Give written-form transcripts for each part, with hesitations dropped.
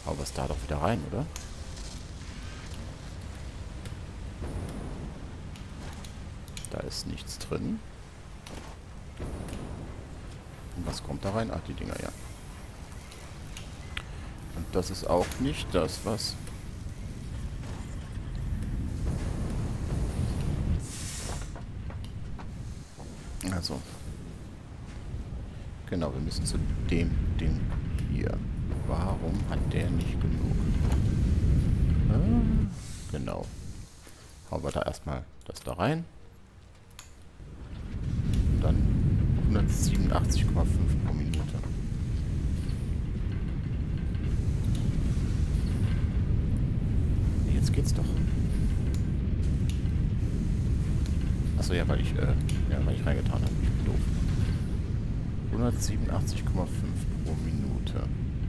Hau was da doch wieder rein, oder? Da ist nichts drin. Und was kommt da rein? Ach, die Dinger, ja. Und das ist auch nicht das, was... Also. Genau, wir müssen zu dem Ding hier. Warum hat der nicht genug? Genau. Hauen wir da erstmal das da rein. Und dann 187,5 pro Minute. Jetzt geht's doch. Achso, ja, weil ich reingetan habe. Ich bin doof. 187,5 pro Minute.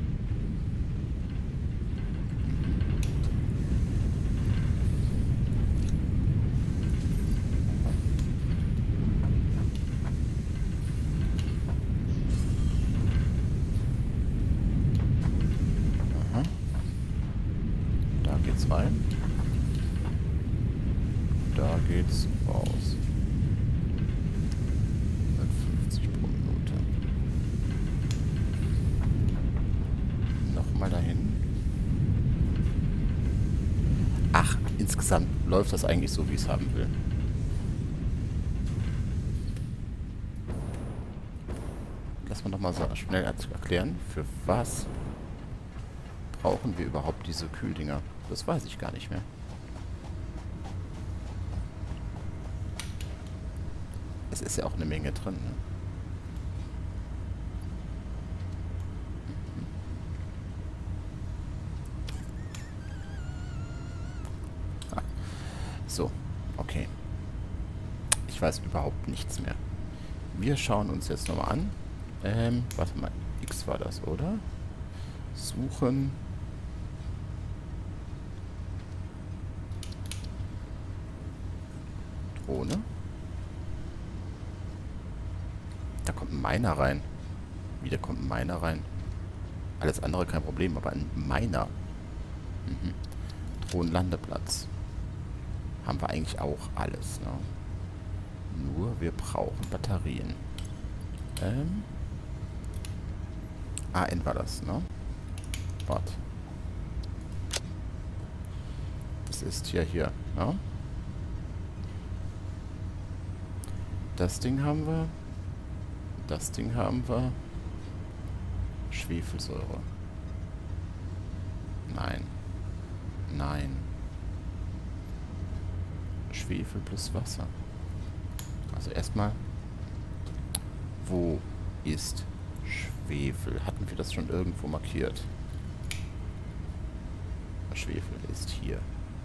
Aha. Da geht's rein. Da geht's raus. 150 pro Minute. Nochmal dahin. Ach, insgesamt läuft das eigentlich so, wie ich es haben will. Lass mal nochmal so schnell erklären, für was brauchen wir überhaupt diese Kühldinger? Das weiß ich gar nicht mehr. Es ist ja auch eine Menge drin, ne? Ah. So, okay. Ich weiß überhaupt nichts mehr. Wir schauen uns jetzt nochmal an. Warte mal. X war das, oder? Suchen. Drohne. Da kommt ein Miner rein. Wieder kommt ein Miner rein. Alles andere kein Problem, aber ein Miner. Mhm. Drohnenlandeplatz. Haben wir eigentlich auch alles, ne? Nur wir brauchen Batterien. AN war das, ne? Warte. Das ist ja hier, ne? Das Ding haben wir. Das Ding haben wir. Schwefelsäure. Nein. Nein. Schwefel plus Wasser. Also erstmal, wo ist Schwefel? Hatten wir das schon irgendwo markiert? Schwefel ist hier.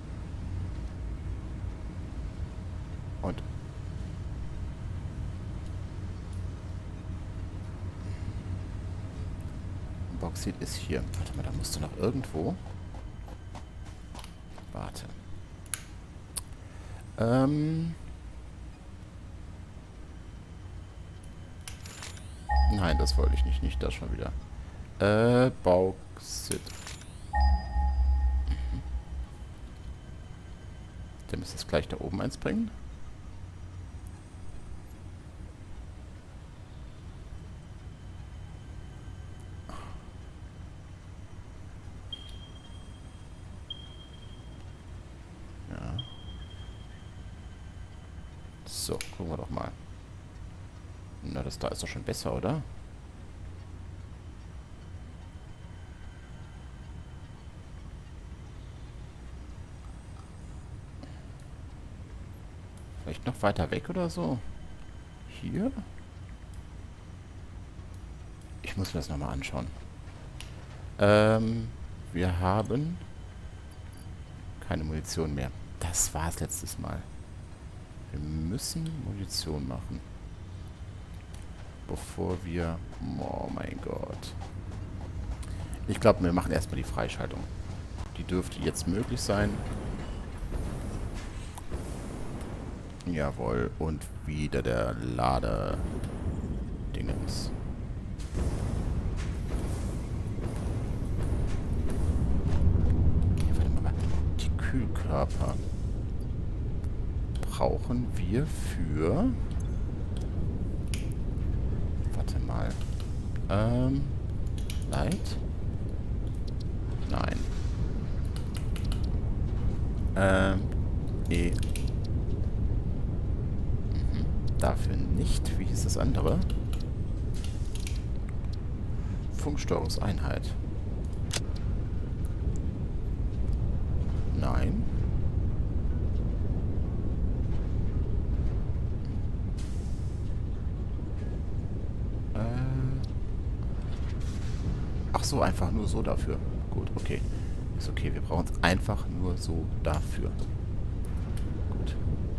Und Bauxit ist hier. Warte mal, da musst du noch irgendwo... Warte. Nein, das wollte ich nicht. Nicht das schon wieder. Bauxit. Der müsste jetzt gleich da oben eins bringen. Ja. So, gucken wir doch mal. Na, das da ist doch schon besser, oder? Vielleicht noch weiter weg oder so? Hier? Ich muss mir das nochmal anschauen. Wir haben keine Munition mehr. Das war es letztes Mal. Wir müssen Munition machen. Bevor wir... Oh mein Gott. Ich glaube, wir machen erstmal die Freischaltung. Die dürfte jetzt möglich sein. Jawohl. Und wieder der Lade-Dingens. Körper brauchen wir für... Warte mal. Light? Nein. Nee. Dafür nicht. Wie hieß das andere? Funksteuerungseinheit. Nein. Ach so, einfach nur so dafür. Gut, okay. Ist okay, wir brauchen es einfach nur so dafür. Gut.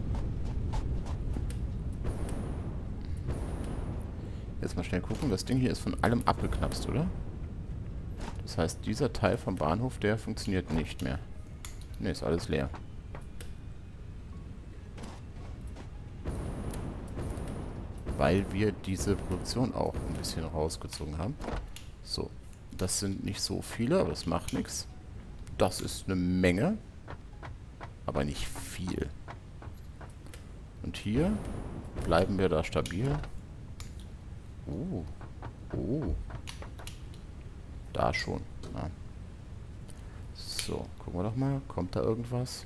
Jetzt mal schnell gucken. Das Ding hier ist von allem abgeknapst, oder? Das heißt, dieser Teil vom Bahnhof, der funktioniert nicht mehr. Ne, ist alles leer. Weil wir diese Produktion auch ein bisschen rausgezogen haben. So. Das sind nicht so viele, aber das macht nichts. Das ist eine Menge. Aber nicht viel. Und hier bleiben wir da stabil. Oh. Oh. Da schon. Ja. So, gucken wir doch mal. Kommt da irgendwas?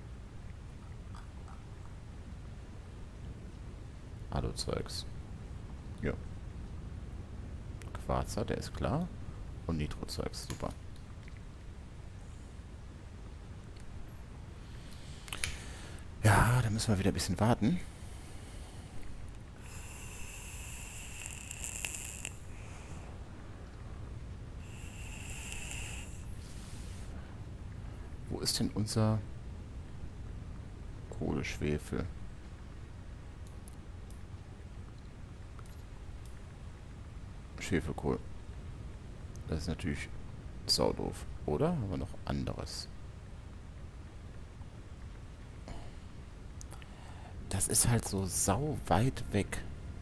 Alu-Zeugs. Ja. Quarzer, der ist klar. Und Nitro-Zeugs, super. Ja, da müssen wir wieder ein bisschen warten. Wo ist denn unser Kohleschwefel? Schwefelkohl. Das ist natürlich saudoof. Oder? Haben wir noch anderes? Das ist halt so sau weit weg.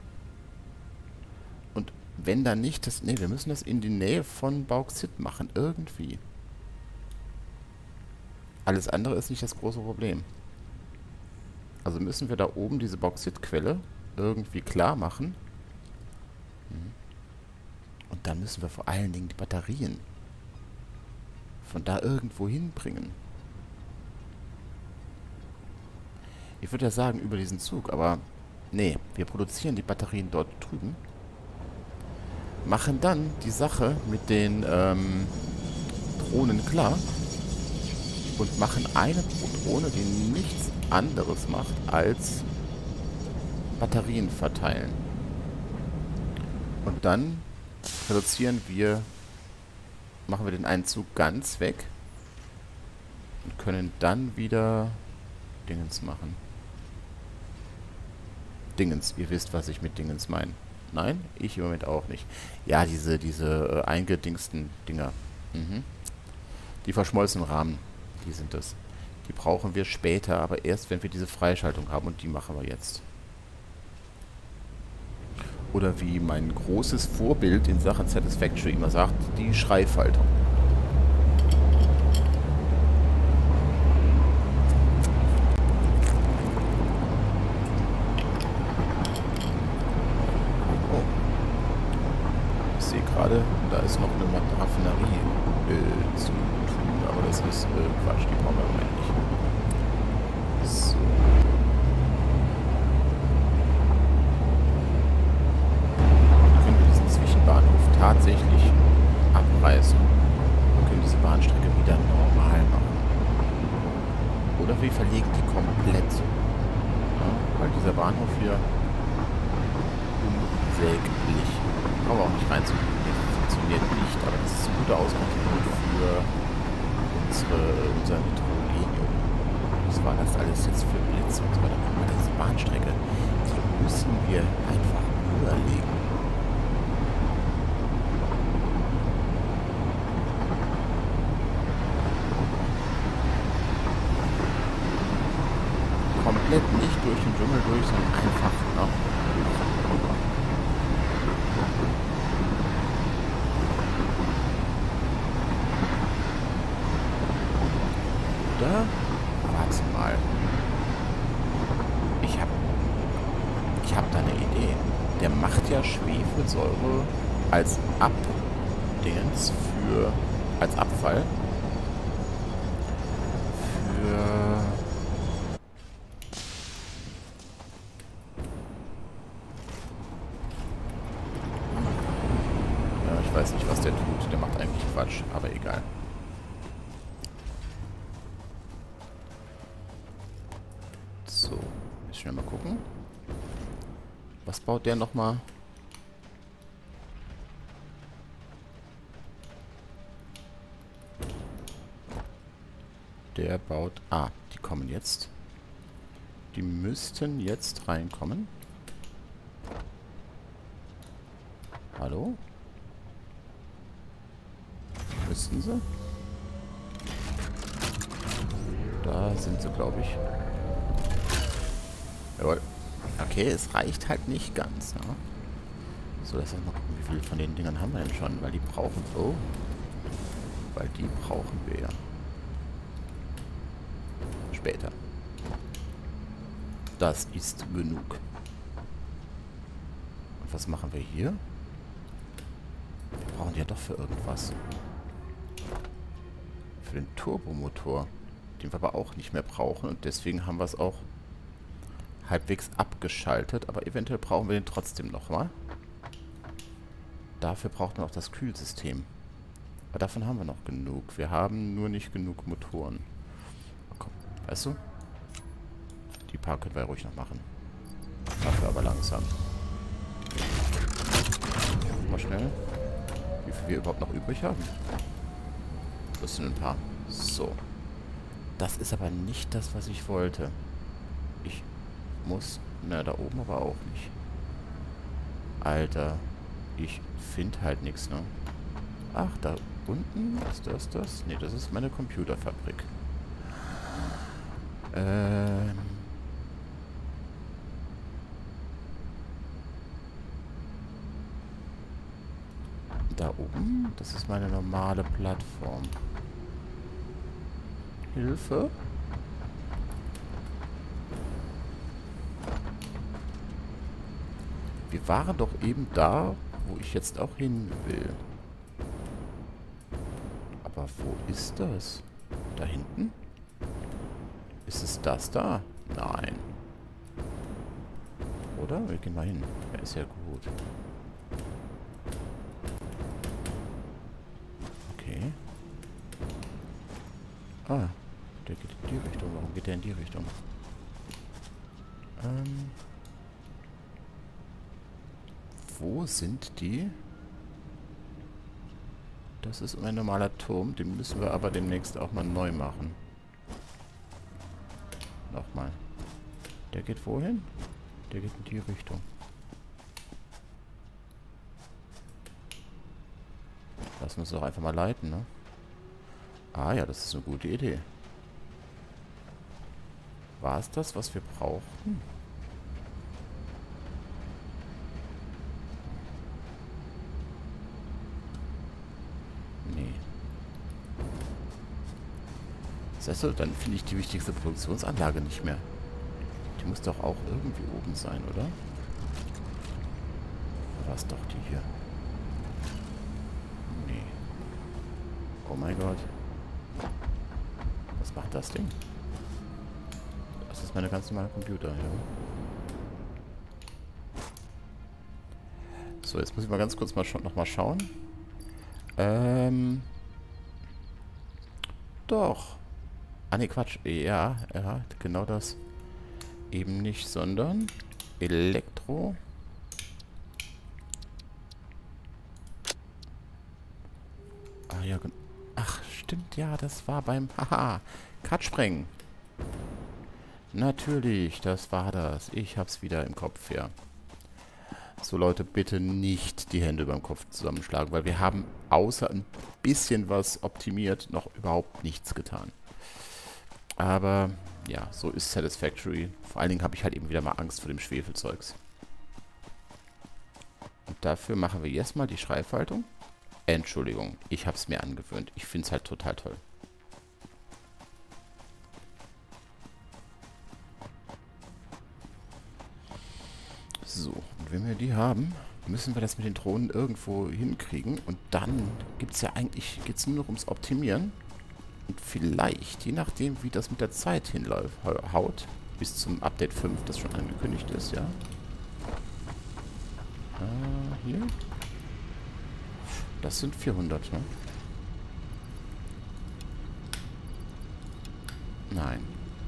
Und wenn da nicht das... Ne, wir müssen das in die Nähe von Bauxit machen. Irgendwie. Alles andere ist nicht das große Problem. Also müssen wir da oben diese Bauxitquelle irgendwie klar machen. Und dann müssen wir vor allen Dingen die Batterien von da irgendwo hinbringen. Ich würde ja sagen, über diesen Zug, aber nee, wir produzieren die Batterien dort drüben. Machen dann die Sache mit den Drohnen klar. Und machen eine Drohne, die nichts anderes macht, als Batterien verteilen. Und dann machen wir den einen Zug ganz weg und können dann wieder Dingens machen. Dingens, ihr wisst, was ich mit Dingens meine. Nein, ich im Moment auch nicht. Ja, diese eingedingsten Dinger. Die verschmolzenen Rahmen, die sind das. Die brauchen wir später, aber erst, wenn wir diese Freischaltung haben, und die machen wir jetzt. Oder wie mein großes Vorbild in Sachen Satisfactory immer sagt, die Schreifaltung. Oh. Ich sehe gerade, da ist noch eine Raffinerie zu tun, aber das ist Quatsch, die brauchen wir im Moment nicht. So. Tatsächlich abreißen und können diese Bahnstrecke wieder normal machen. Oder wir verlegen die komplett. Ja, weil dieser Bahnhof hier unsäglich. Brauchen wir auch nicht reinzugehen. Funktioniert nicht, aber das ist ein guter Ausgangspunkt für unser Nitrogenium. Was war das alles jetzt für Blitz und so weiter? Guck mal, diese Bahnstrecke, die müssen wir einfach höher legen. Komplett nicht durch den Dschungel durch, sondern einfach noch rüber. Oder Kohlensäure als Abdingens für, als Abfall für, ja, ich weiß nicht, was der tut. Der macht eigentlich Quatsch, aber egal. So, jetzt schnell mal gucken. Was baut der nochmal? Der baut... Ah, die kommen jetzt. Die müssten jetzt reinkommen. Hallo? Müssten sie? Da sind sie, glaube ich. Jawohl. Okay, es reicht halt nicht ganz. Ja. So, lass uns mal gucken, wie viele von den Dingern haben wir denn schon? Weil die brauchen... Oh. Weil die brauchen wir ja. Später. Das ist genug. Und was machen wir hier? Wir brauchen die ja doch für irgendwas. Für den Turbomotor. Den wir aber auch nicht mehr brauchen. Und deswegen haben wir es auch halbwegs abgeschaltet. Aber eventuell brauchen wir den trotzdem nochmal. Dafür braucht man auch das Kühlsystem. Aber davon haben wir noch genug. Wir haben nur nicht genug Motoren. Komm, weißt du? Die paar können wir ruhig noch machen. Dafür aber langsam. Mal schnell. Wie viel wir überhaupt noch übrig haben. Das sind ein paar. So. Das ist aber nicht das, was ich wollte. Ich muss... Na, da oben aber auch nicht. Alter. Ich finde halt nichts, ne? Ach, da unten ist das? Ne, das ist meine Computerfabrik. Da oben, das ist meine normale Plattform. Hilfe? Wir waren doch eben da, wo ich jetzt auch hin will. Aber wo ist das? Da hinten? Ist es das da? Nein. Oder? Wir gehen mal hin. Ja, ist ja gut. Okay. Ah, der geht in die Richtung. Warum geht der in die Richtung? Wo sind die? Das ist ein normaler Turm. Den müssen wir aber demnächst auch mal neu machen. Nochmal. Der geht wohin? Der geht in die Richtung. Lassen wir uns doch einfach mal leiten, ne? Ah ja, das ist eine gute Idee. War es das, was wir brauchten? Nee. Das heißt, dann finde ich die wichtigste Produktionsanlage nicht mehr. Die muss doch auch irgendwie oben sein, oder? War es doch die hier? Nee. Oh mein Gott. Was macht das Ding? Das ist meine ganz normale Computer, ja. So, jetzt muss ich mal ganz kurz mal nochmal schauen. Doch. Ah, ne, Quatsch. Ja, genau das. Eben nicht, sondern Elektro. Ah, ja, ach, stimmt, ja, das war beim... Haha, Cut-Sprengen. Natürlich, das war das. Ich hab's wieder im Kopf, ja. So, Leute, bitte nicht die Hände beim Kopf zusammenschlagen, weil wir haben außer ein bisschen was optimiert noch überhaupt nichts getan. Aber, ja, so ist Satisfactory. Vor allen Dingen habe ich halt eben wieder mal Angst vor dem Schwefelzeugs. Und dafür machen wir jetzt mal die Schreibhaltung. Entschuldigung, ich habe es mir angewöhnt. Ich finde es halt total toll. So, und wenn wir die haben, müssen wir das mit den Drohnen irgendwo hinkriegen. Und dann gibt es ja eigentlich, geht es nur noch ums Optimieren. Und vielleicht, je nachdem, wie das mit der Zeit hinhaut, bis zum Update 5, das schon angekündigt ist, ja. Hier. Das sind 400, ne? Nein.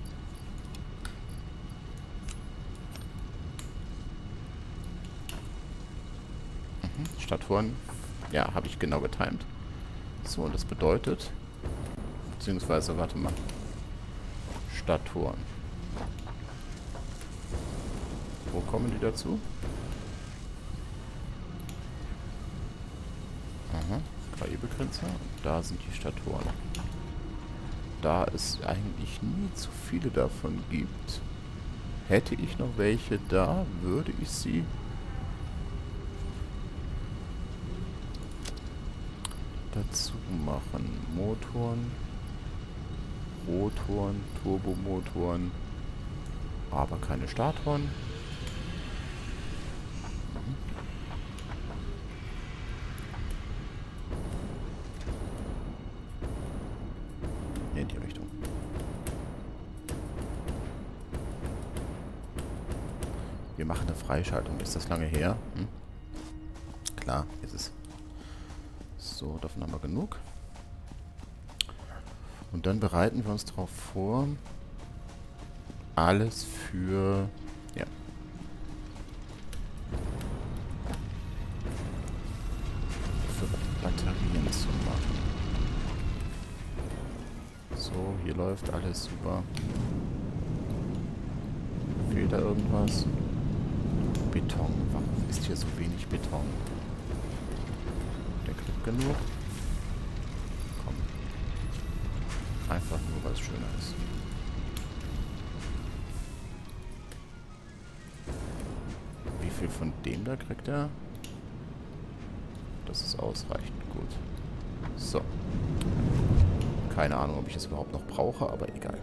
Stadttouren. Ja, habe ich genau getimt. So, und das bedeutet... Beziehungsweise, warte mal. Stadttouren. Wo kommen die dazu? Aha, KI-Begrenzer. Da sind die Stadttouren. Da es eigentlich nie zu viele davon gibt, hätte ich noch welche da, würde ich sie dazu machen. Motoren, Rotoren, Turbomotoren, aber keine Statoren. In die Richtung. Wir machen eine Freischaltung. Ist das lange her? Hm? Klar, ist es. So, davon haben wir genug. Und dann bereiten wir uns darauf vor, alles für... Ja. Für Batterien zu machen. So, hier läuft alles super. Fehlt da irgendwas? Beton. Warum ist hier so wenig Beton? Der kriegt genug. Komm. Einfach nur, weil es schöner ist. Wie viel von dem da kriegt er? Das ist ausreichend gut. So. Keine Ahnung, ob ich es überhaupt noch brauche, aber egal.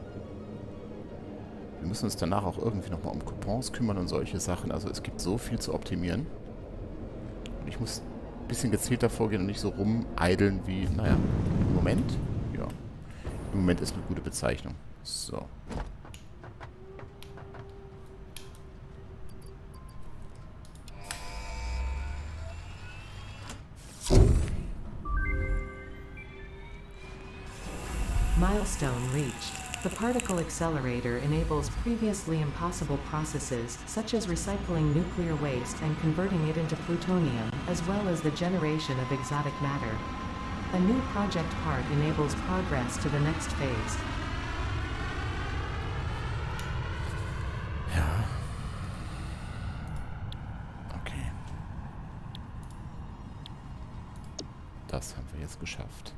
Wir müssen uns danach auch irgendwie nochmal um Coupons kümmern und solche Sachen. Also es gibt so viel zu optimieren. Und ich muss ein bisschen gezielter vorgehen und nicht so rumeideln wie, naja, im Moment. Ja. Im Moment ist eine gute Bezeichnung. So. Milestone reached. The particle accelerator enables previously impossible processes, such as recycling nuclear waste and converting it into plutonium, as well as the generation of exotic matter. A new project part enables progress to the next phase. Ja. Okay. Das haben wir jetzt geschafft.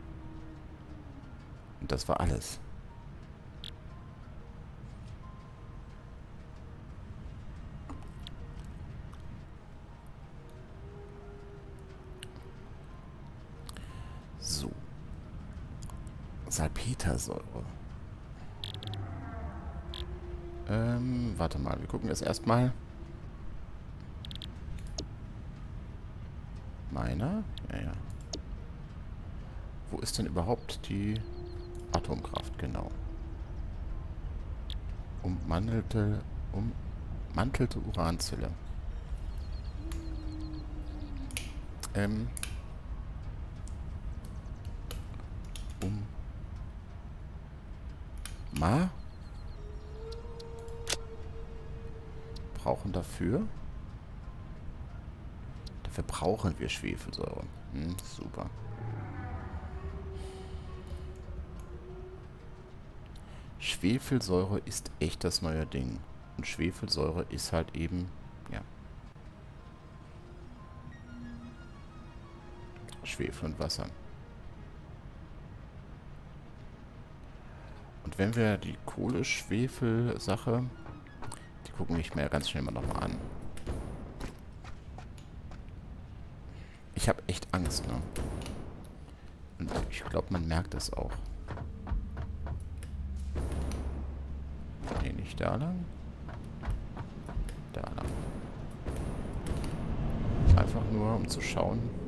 Und das war alles. So. Salpetersäure. Warte mal, wir gucken jetzt erstmal. Meiner? Ja, ja. Wo ist denn überhaupt die Atomkraft? Genau. Ummantelte Uranzelle. Brauchen dafür brauchen wir Schwefelsäure. Super. Schwefelsäure ist echt das neue Ding. Und Schwefelsäure ist halt eben, ja, Schwefel und Wasser. Und wenn wir die Kohle-Schwefel-Sache, die gucken wir mir ganz schnell mal nochmal an. Ich habe echt Angst, ne? Und ich glaube, man merkt das auch. Nee, nicht da lang. Da lang. nur, um zu schauen.